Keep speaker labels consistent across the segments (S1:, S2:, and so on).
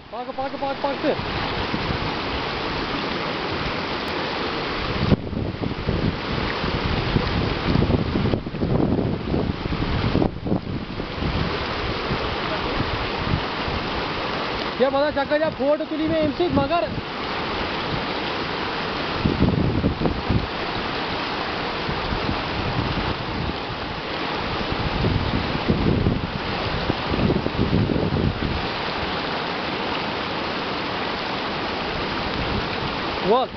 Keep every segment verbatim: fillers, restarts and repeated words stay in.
S1: Park, park, park, park. Ya mana cakap ya foto tu ni M C magar. What?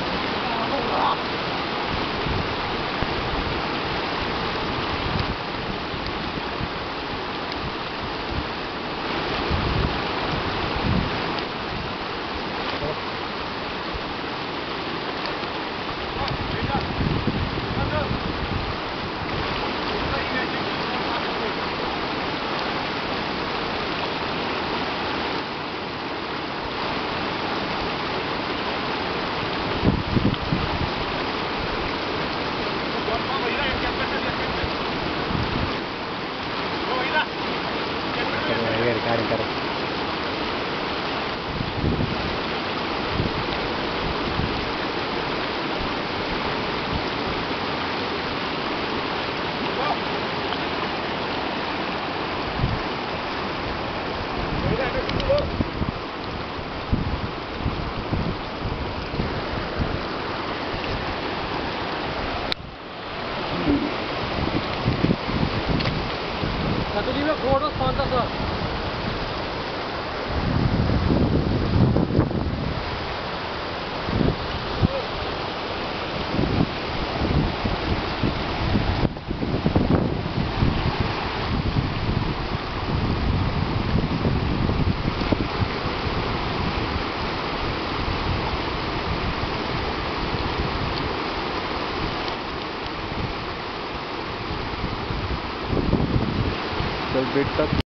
S1: Cari, cari. Satu lima foto pantas lah.
S2: बेटा